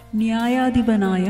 ന്യായാധിപനായ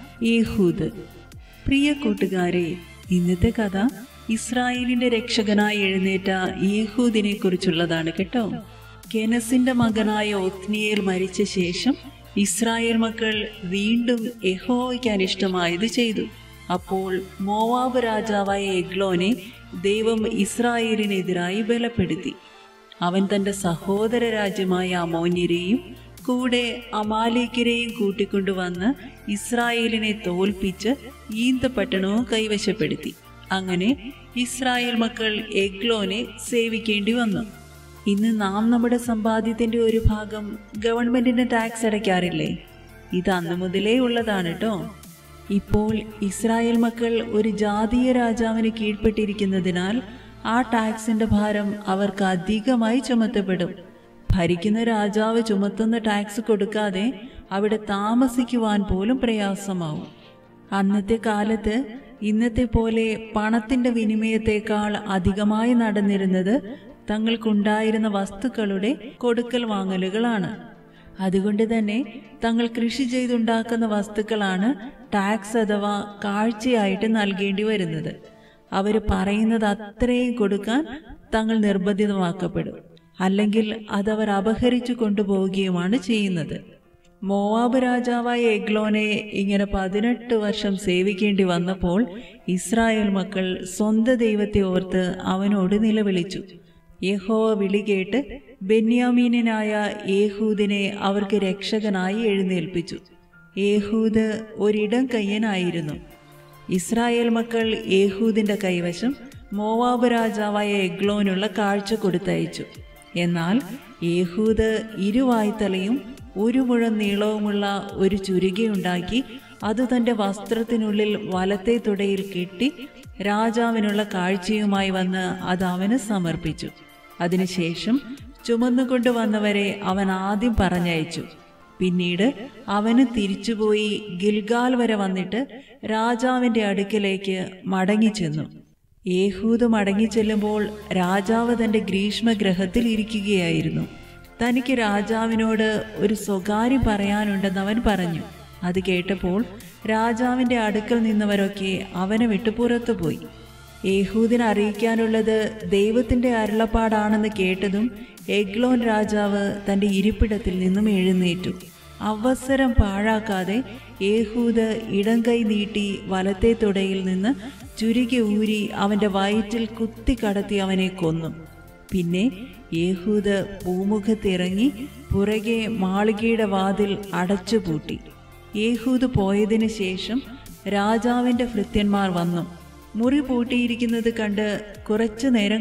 Ehud. പ്രിയ കൂട്ടുകാരെ, ഇന്നത്തെ കഥ ഇസ്രായേലിന്റെ രക്ഷകനായി എഴുന്നേറ്റ ഏഹൂദിനെ കുറിച്ചുള്ളതാണ് കേട്ടോ. കെനസിന്റെ മകനായ ഒത്നിയേൽ മരിച്ച ശേഷം ഇസ്രായേൽ മക്കൾ വീണ്ടും യഹോവയ്ക്ക് അനിഷ്ടമായത് ചെയ്തു. അപ്പോൾ മോവാബ് രാജാവായ എഗ്ലോനെ ദൈവം ഇസ്രായേലിനെതിരായി ബലപ്പെടുത്തി. അവൻ തന്റെ സഹോദര രാജ്യമായ അമോന്യരെയും കൂടെ അമാലേക്കരെയും കൂട്ടിക്കൊണ്ടുവന്ന് ഇസ്രായേലിനെ തോൽപ്പിച്ച് ഈന്തപട്ടണവും കൈവശപ്പെടുത്തി. അങ്ങനെ ഇസ്രായേൽ മക്കൾ എഗ്ലോനെ സേവിക്കേണ്ടി വന്നു. ഇന്ന് നാം നമ്മുടെ സമ്പാദ്യത്തിന്റെ ഒരു ഭാഗം ഗവൺമെന്റിന് ടാക്സ് അടയ്ക്കാറില്ലേ? ഇത് അന്ന് മുതലേ ഉള്ളതാണ് കേട്ടോ. ഇപ്പോൾ ഇസ്രായേൽ മക്കൾ ഒരു ജാതീയ രാജാവിന് കീഴ്പ്പെട്ടിരിക്കുന്നതിനാൽ ആ ടാക്സിന്റെ ഭാരം അവർക്ക് അധികമായി ചുമത്തപ്പെടും. ഭരിക്കുന്ന രാജാവ് ചുമത്തുന്ന ടാക്സ് കൊടുക്കാതെ അവിടെ താമസിക്കുവാൻ പോലും പ്രയാസമാവും. അന്നത്തെ കാലത്ത് ഇന്നത്തെ പോലെ പണത്തിന്റെ വിനിമയത്തെക്കാൾ അധികമായി നടന്നിരുന്നത് തങ്ങൾക്കുണ്ടായിരുന്ന വസ്തുക്കളുടെ കൊടുക്കൽ വാങ്ങലുകളാണ്. അതുകൊണ്ട് തന്നെ തങ്ങൾ കൃഷി ചെയ്തുണ്ടാക്കുന്ന വസ്തുക്കളാണ് ടാക്സ് അഥവാ കാഴ്ചയായിട്ട് നൽകേണ്ടി വരുന്നത്. അവർ പറയുന്നത് അത്രയും കൊടുക്കാൻ തങ്ങൾ നിർബന്ധിതമാക്കപ്പെടും. അല്ലെങ്കിൽ അതവർ അപഹരിച്ചു കൊണ്ടുപോവുകയുമാണ് ചെയ്യുന്നത്. മോവാബ് രാജാവായ എഗ്ലോനെ ഇങ്ങനെ 18 വർഷം സേവിക്കേണ്ടി വന്നപ്പോൾ ഇസ്രായേൽ മക്കൾ സ്വന്തം ദൈവത്തെ ഓർത്ത് അവനോട് നിലവിളിച്ചു. യഹോവ വിളി കേട്ട് ബെന്യാമീനായ ഏഹൂദിനെ അവർക്ക് രക്ഷകനായി എഴുന്നേൽപ്പിച്ചു. ഏഹൂദ് ഒരിടം കയ്യനായിരുന്നു. ഇസ്രായേൽ മക്കൾ ഏഹൂദിന്റെ കൈവശം മോവാബ് രാജാവായ എഗ്ലോനുള്ള കാഴ്ച കൊടുത്തയച്ചു. എന്നാൽ ഏഹൂദ് ഇരുവായ്ത്തലയും 1 മുഴം നീളവുമുള്ള ഒരു ചുരികയുണ്ടാക്കി അത് തന്റെ വസ്ത്രത്തിനുള്ളിൽ വലത്തെ തുടയിൽ കെട്ടി രാജാവിനുള്ള കാഴ്ചയുമായി വന്ന് അത് അവന് സമർപ്പിച്ചു. അതിനുശേഷം ചുമന്നുകൊണ്ടുവന്നവരെ അവൻ ആദ്യം പറഞ്ഞയച്ചു. പിന്നീട് അവന് തിരിച്ചുപോയി ഗിൽഗാൽ വരെ വന്നിട്ട് രാജാവിന്റെ അടുക്കലേക്ക് മടങ്ങിച്ചെന്നു. ഏഹൂദ് മടങ്ങിച്ചെല്ലുമ്പോൾ രാജാവ് തന്റെ ഗ്രീഷ്മഗൃഹത്തിൽ ഇരിക്കുകയായിരുന്നു. തനിക്ക് രാജാവിനോട് ഒരു സ്വകാര്യം പറയാനുണ്ടെന്ന് അവൻ പറഞ്ഞു. അത് കേട്ടപ്പോൾ രാജാവിന്റെ അടുക്കൽ നിന്നവരൊക്കെ അവനെ വിട്ടു പുറത്തുപോയി. ഏഹൂദിനെ അറിയിക്കാനുള്ളത് ദൈവത്തിന്റെ അരുളപ്പാടാണെന്ന് കേട്ടതും എഗ്ലോൻ രാജാവ് തന്റെ ഇരിപ്പിടത്തിൽ നിന്നും എഴുന്നേറ്റു. അവസരം പാഴാക്കാതെ ഏഹൂദ് ഇടം കൈ നീട്ടി വലത്തെ തുടയിൽ നിന്ന് ചുരുക്കി ഊരി അവന്റെ വയറ്റിൽ കുത്തി കടത്തി അവനെ കൊന്നു. പിന്നെ ഏഹൂദ് പൂമുഖത്തിറങ്ങി പുറകെ മാളികയുടെ വാതിൽ അടച്ചുപൂട്ടി. ഏഹൂദ് പോയതിനു ശേഷം രാജാവിന്റെ ഭൃത്യന്മാർ വന്നു. മുറി പൂട്ടിയിരിക്കുന്നത് കണ്ട് കുറച്ചു നേരം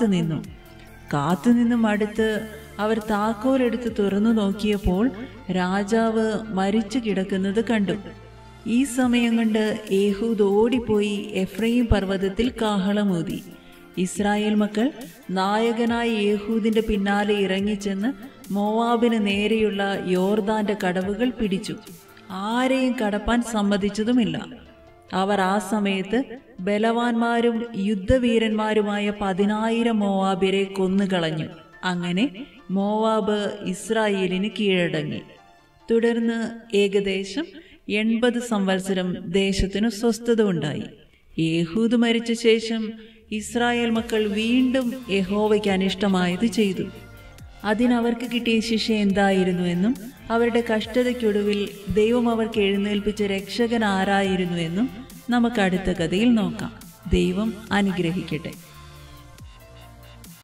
കാത്തുനിന്നും അടുത്ത് അവർ താക്കോലെടുത്ത് തുറന്നു നോക്കിയപ്പോൾ രാജാവ് മരിച്ചു കിടക്കുന്നത് കണ്ടു. ഈ സമയം കൊണ്ട് ഏഹൂദ് ഓടിപ്പോയി എഫ്രയീം പർവ്വതത്തിൽ കാഹളമൂതി. ഇസ്രായേൽ മക്കൾ നായകനായ ഏഹൂദിന്റെ പിന്നാലെ ഇറങ്ങിച്ചെന്ന് മോവാബിന് നേരെയുള്ള യോർദാന്റെ കടവുകൾ പിടിച്ചു. ആരെയും കടപ്പാൻ സമ്മതിച്ചതുമില്ല. അവർ ആ സമയത്ത് ബലവാന്മാരും യുദ്ധവീരന്മാരുമായ 10,000 മോവാബ്യരെ കൊന്നുകളഞ്ഞു. അങ്ങനെ മോവാബ് ഇസ്രായേലിന് കീഴടങ്ങി. തുടർന്ന് ഏകദേശം 80 സംവത്സരം ദേശത്തിനു സ്വസ്ഥത ഉണ്ടായി. ഏഹൂദ് മരിച്ച ശേഷം ഇസ്രായേൽ മക്കൾ വീണ്ടും യഹോവയ്ക്ക് അനിഷ്ടമായത് ചെയ്തു. അതിനവർക്ക് കിട്ടിയ ശിക്ഷ എന്തായിരുന്നുവെന്നും അവരുടെ കഷ്ടതയ്ക്കൊടുവിൽ ദൈവം അവർക്ക് എഴുന്നേൽപ്പിച്ച രക്ഷകൻ ആരായിരുന്നുവെന്നും നമുക്ക് അടുത്ത കഥയിൽ നോക്കാം. ദൈവം അനുഗ്രഹിക്കട്ടെ.